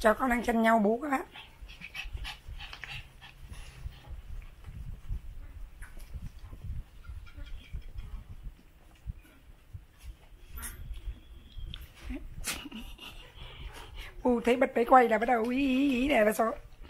Cho con đang chân nhau bú các bạn. Thấy bật máy quay là bắt đầu ý này là sao?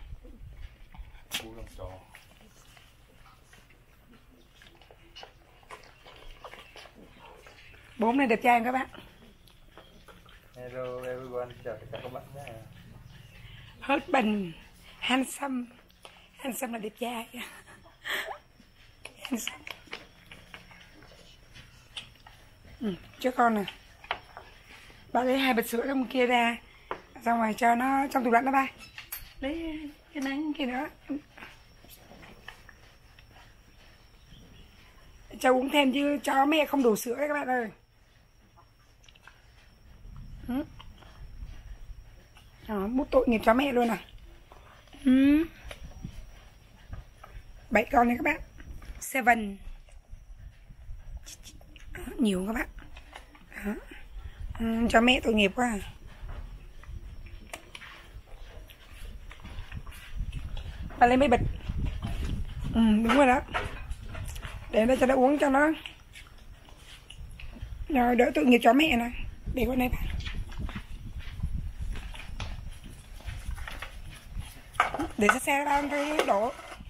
Bốm này đẹp trai các bạn. Hello everyone, chào tất cả các bạn nhé. Husband handsome. Handsome là đẹp trai. Handsome. Cho con nè. Bà lấy 2 bịch sữa trong kia ra, xong rồi cho nó trong tủ lạnh đó ba. Lấy cái nắng kia nữa. Cho uống thêm chứ cho mẹ không đủ sữa đấy các bạn ơi. Bút tội nghiệp cho mẹ luôn à. 7 con này các bạn. 7. Nhiều các bạn. Đó. Cho mẹ tội nghiệp quá à. Bà lấy mấy bịch. Đúng rồi đó. Để đây cho nó uống cho nó. Rồi đỡ tội nghiệp cho mẹ nè. Để con này bà. Để xe ra cái đổ.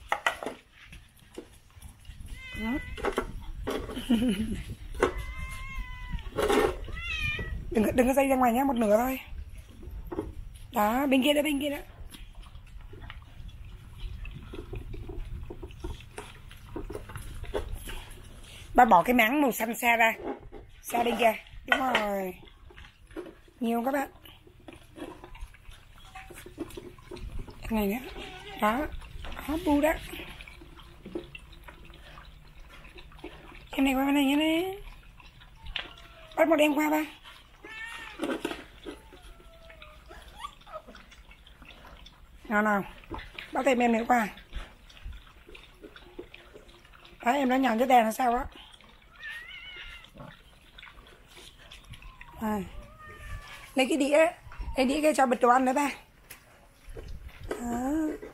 Đừng có dây ra ngoài nhé, một nửa thôi. Đó, bên kia đó, bên kia đó. Bà bỏ cái máng màu xanh xa ra. Xa bên kia. Đúng rồi. Nhiều các bạn. Cái này nữa. Đó. Đó, bu đó. Em này qua bên này nhé nè. Bắt một em qua ba. Nào. Bắt thêm em nữa qua. Đấy, em đã nhằn cái đèn là sao á. Lấy cái đĩa. Lấy đĩa kia cho bịch đồ ăn nữa ba. Đó.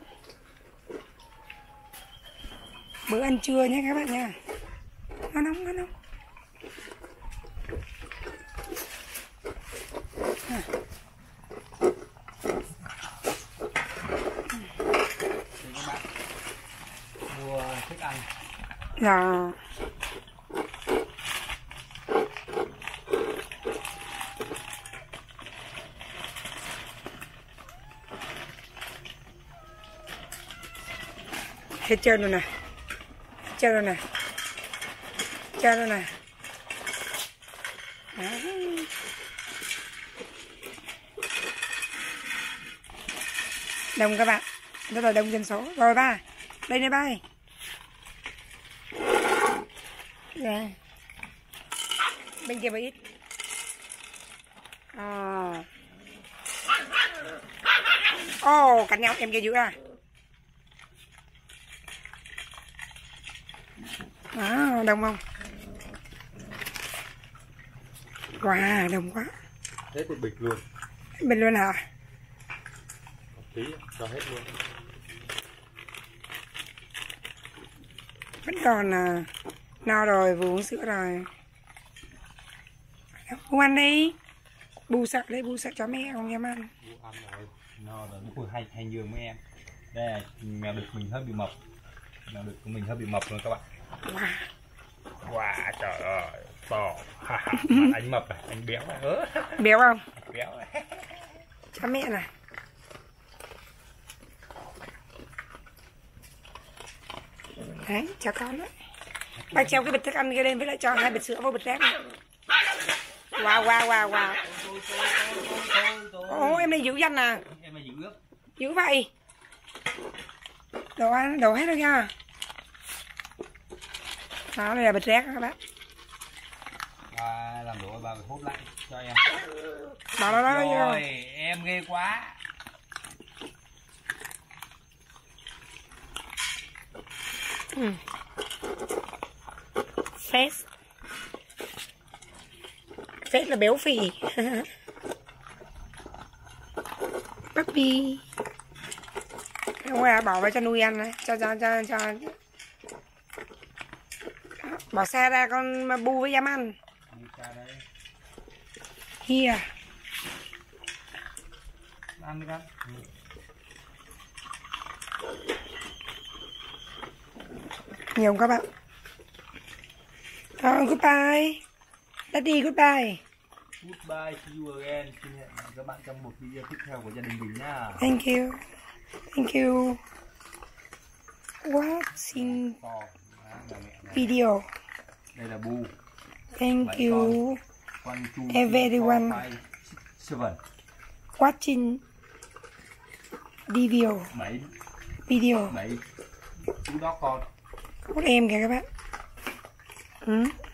Bữa ăn trưa nhé các bạn nha. Nó nóng. Mua thức ăn. Dạ. Hết trơn rồi nè. Đó. Đông các bạn. Rất là đông dân số. Rồi ba. Đây này ba. Dạ. Bên kia bà ít. Cạnh nhau em kia dữ à. Đông không? Wow, đông quá. Hết một bịch luôn. Bịch luôn hả? Một tí cho hết luôn. Vẫn còn no rồi, vừa uống sữa rồi. Bù ăn đi. Bù sợ đấy, bù sợ cho mẹ không em ăn. Bù ăn rồi, no rồi. Ui, hay nhường với em. Đây là mèo đực mình hơi bị mập. Mèo đực của mình hơi bị mập rồi các bạn. Wow, trời ơi, to. Anh mập à, anh béo à. Béo không? Béo à. Cho mẹ này. Đấy, cho con đấy. Bác treo cái bịch thức ăn kia lên với lại cho 2 bịch sữa vô bịch rác này. Wow. Ồ, em này dữ danh à. Em này dữ ướp. Dữ vậy. Đồ ăn, đồ hết rồi nha. Đó, đây là bịch rác các bạn. Ba làm đồ ba phải hốt lại cho em. Đó. Rồi, em ghê quá. Face là béo phì. puppy. Đúng rồi, bỏ vào cho nuôi ăn này, cho bỏ xa ra con mà bu với dám ăn. Here. Ăn đi con. Nhiều không các bạn? Goodbye. Daddy goodbye. Goodbye, see you again. Xin hẹn các bạn trong một video tiếp theo của gia đình mình nha. Thank you. Thank you. Watching video. Đây là Bu. Thank you. Everyone. 7. Watching video. 7. Video. 7. Chú đó con. Có em kìa các bạn.